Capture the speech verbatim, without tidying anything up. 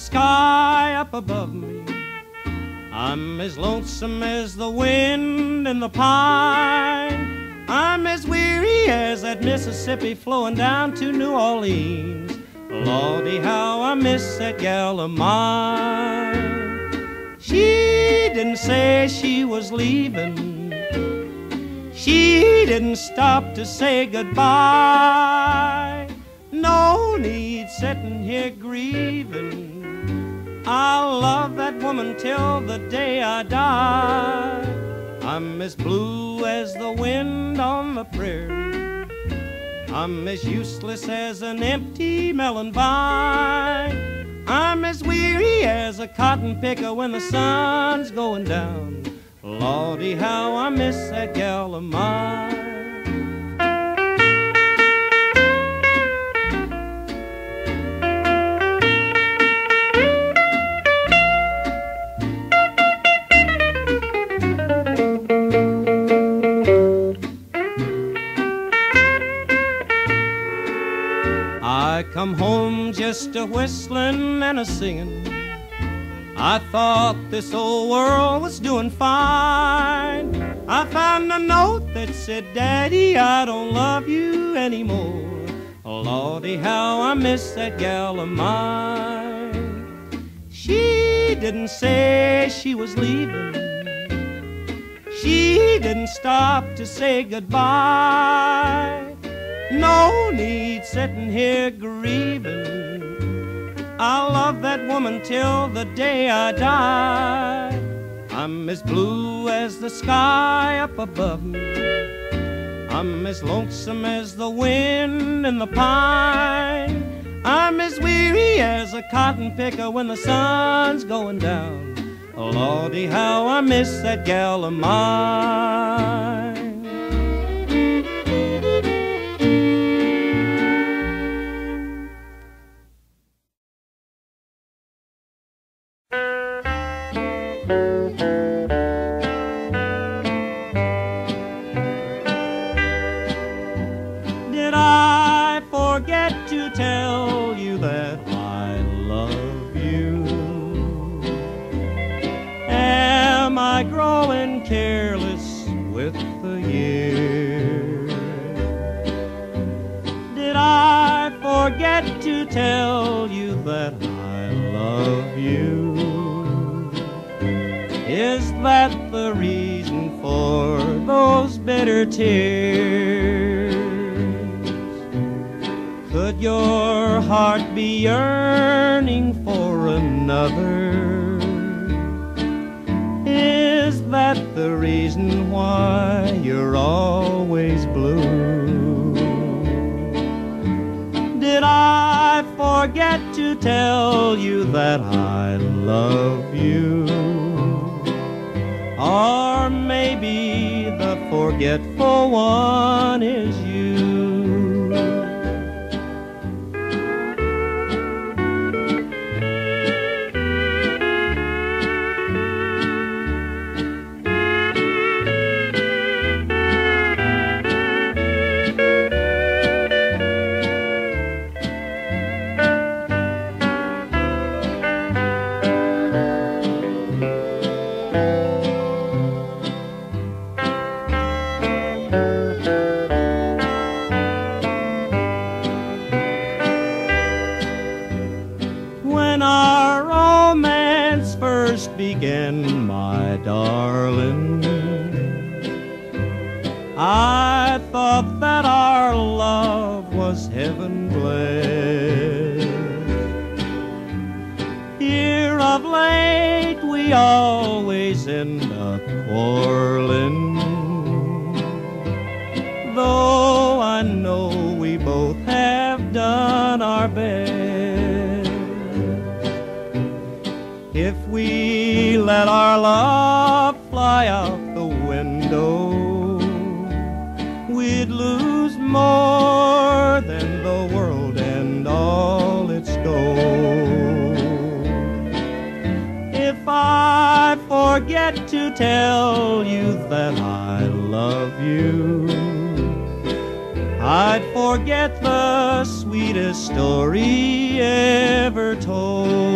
sky up above me. I'm as lonesome as the wind in the pine. I'm as weary as that Mississippi flowing down to New Orleans. Lordy, how I miss that gal of mine. She didn't say she was leaving. She didn't stop to say goodbye. No need sitting here grieving. I'll love that woman till the day I die. I'm as blue as the wind on the prairie. I'm as useless as an empty melon vine. I'm as weary as a cotton picker when the sun's going down. Lordy, how I miss that gal of mine. I come home just a whistling and a singing. I thought this old world was doing fine. I found a note that said, Daddy, I don't love you anymore. Lordy, how I miss that gal of mine. She didn't say she was leaving. She didn't stop to say goodbye. No need sitting here grieving. I'll love that woman till the day I die. I'm as blue as the sky up above me. I'm as lonesome as the wind in the pine. I'm as weary as a cotton picker when the sun's going down. Lordy, how I miss that gal of mine. Did I forget to tell you that I love you? Am I growing careless with the years? Did I forget to tell you that I love you? Is that the reason for those bitter tears? Could your heart be yearning for another? Is that the reason why you're always blue? Did I forget to tell you that I love you? Or maybe the forgetful one is you. When our romance first began, my darling, I thought that our love was heaven blessed. Here of late we always end up quarreling, though I know we both have done our best. If we let our love fly out the window, we'd lose more than the world and all its gold. If I forget to tell you that I love you, I'd forget the sweetest story ever told.